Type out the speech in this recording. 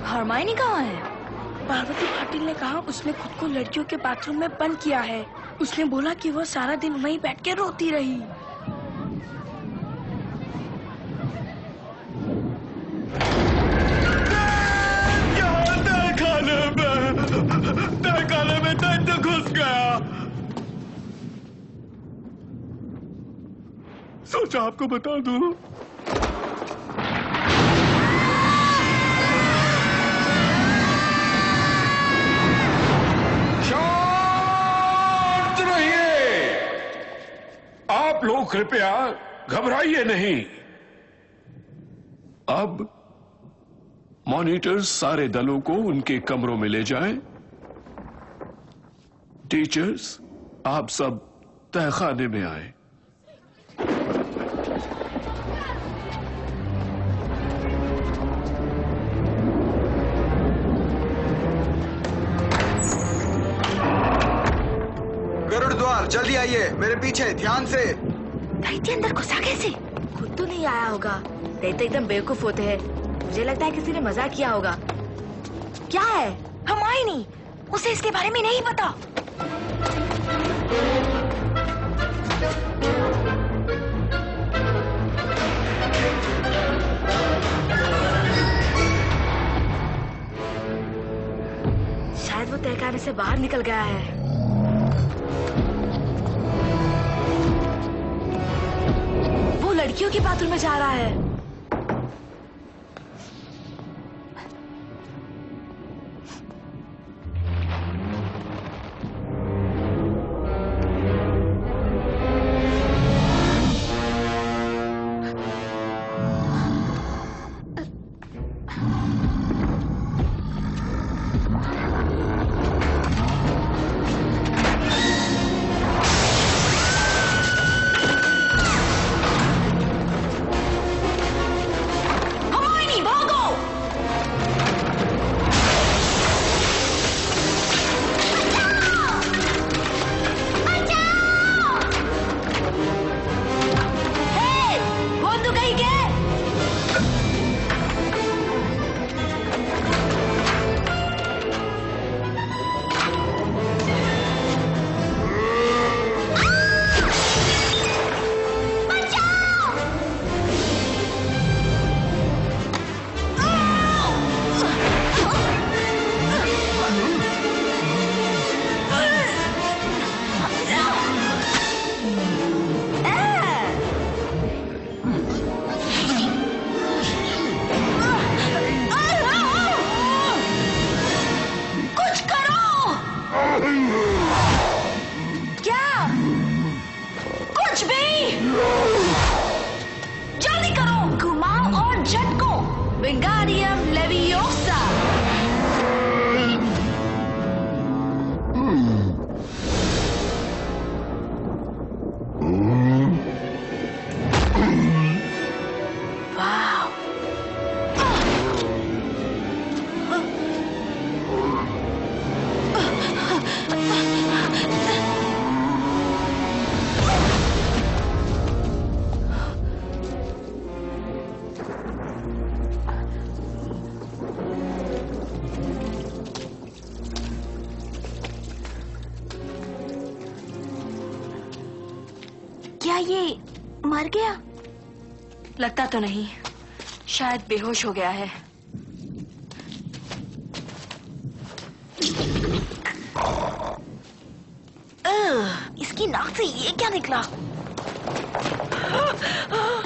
Hermione कहाँ है? पार्वती पाटिल ने कहा उसने खुद को लड़कियों के बाथरूम में बंद किया है। उसने बोला कि वो सारा दिन वहीं बैठ के रोती रही। तहखाने में दैत्य घुस गया। सोचा आपको बता दूं। शांत रहिए। आप लोग कृपया घबराइए नहीं। अब मॉनिटर्स सारे दलों को उनके कमरों में ले जाएं। टीचर्स, आप सब तहखाने में आए। गरुड़ द्वार, जल्दी आइए, मेरे पीछे, ध्यान से। दैत्य अंदर घुसा कैसे? खुद तो नहीं आया होगा। दैत्य एकदम बेवकूफ होते हैं। मुझे लगता है किसी ने मजाक किया होगा। क्या है? हरमाइनी, उसे इसके बारे में नहीं पता। शायद वो तहखाने से बाहर निकल गया है। वो लड़कियों के बाथरूम में जा रहा है। Wingardium Leviosa! Wow! क्या ये मर गया? लगता तो नहीं, शायद बेहोश हो गया है। इसकी नाक से ये क्या निकला?